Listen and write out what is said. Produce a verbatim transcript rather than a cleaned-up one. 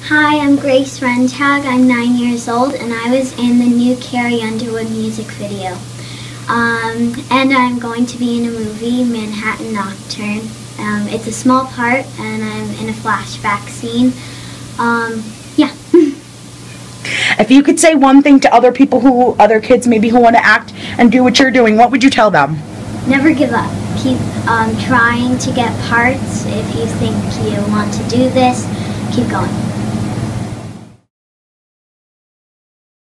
Hi, I'm Grace Rundhaug. I'm nine years old, and I was in the new Carrie Underwood music video. Um, and I'm going to be in a movie, Manhattan Nocturne. Um, it's a small part, and I'm in a flashback scene. Um, yeah. If you could say one thing to other people, who, other kids maybe who want to act and do what you're doing, what would you tell them? Never give up. Keep um, trying to get parts. If you think you want to do this, keep going.